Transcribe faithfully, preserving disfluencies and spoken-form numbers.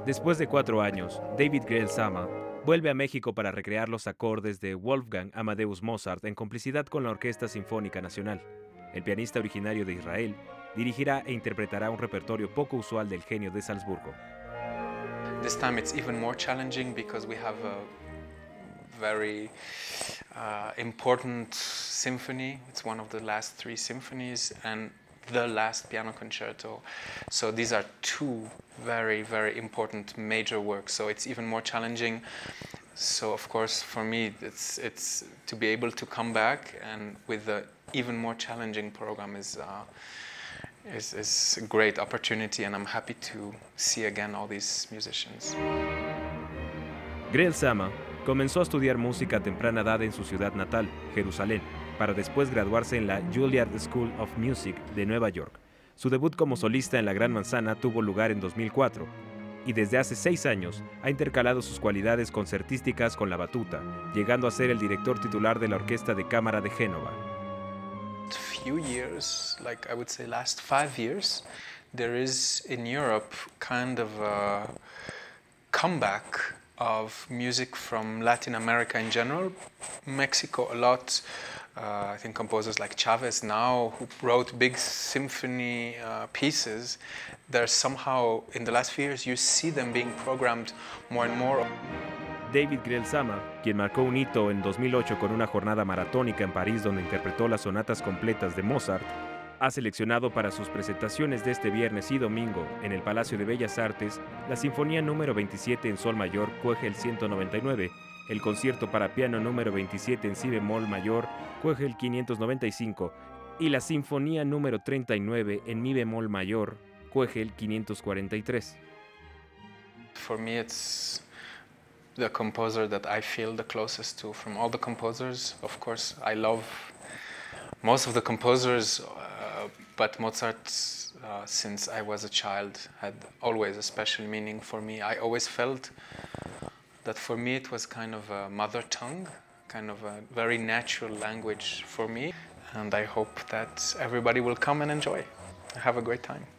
Después de cuatro años, David Grell Sama vuelve a México para recrear los acordes de Wolfgang Amadeus Mozart en complicidad con la Orquesta Sinfónica Nacional. El pianista originario de Israel dirigirá e interpretará un repertorio poco usual del genio de Salzburgo. This time it's even more challenging because we have a very uh, important symphony. It's one of the last three symphonies and the last piano concerto. So these are two very, very important major works. So it's even more challenging. So of course, for me, it's it's to be able to come back and with the even more challenging program is. Uh, Is, is a great opportunity, and I'm happy to see again all these musicians. Grell Sama comenzó a estudiar música a temprana edad en su ciudad natal, Jerusalén, para después graduarse en la Juilliard School of Music de Nueva York. Su debut como solista en la Gran Manzana tuvo lugar en dos mil cuatro, y desde hace seis años ha intercalado sus cualidades concertísticas con la batuta, llegando a ser el director titular de la Orquesta de Cámara de Génova. Few years, like I would say last five years, there is in Europe kind of a comeback of music from Latin America in general. Mexico a lot, uh, I think composers like Chavez now, who wrote big symphony uh, pieces, they're somehow, in the last few years, you see them being programmed more and more. David Grell Sama, quien marcó un hito en dos mil ocho con una jornada maratónica en París donde interpretó las sonatas completas de Mozart, ha seleccionado para sus presentaciones de este viernes y domingo en el Palacio de Bellas Artes la Sinfonía número veintisiete en Sol mayor, Köchel ciento noventa y nueve, el Concierto para piano número veintisiete en Si bemol mayor, Köchel quinientos noventa y cinco y la Sinfonía número treinta y nueve en Mi bemol mayor, Köchel quinientos cuarenta y tres. For me it's the composer that I feel the closest to from all the composers. Of course, I love most of the composers, uh, but Mozart, uh, since I was a child, had always a special meaning for me. I always felt that for me it was kind of a mother tongue, kind of a very natural language for me, and I hope that everybody will come and enjoy. Have a great time.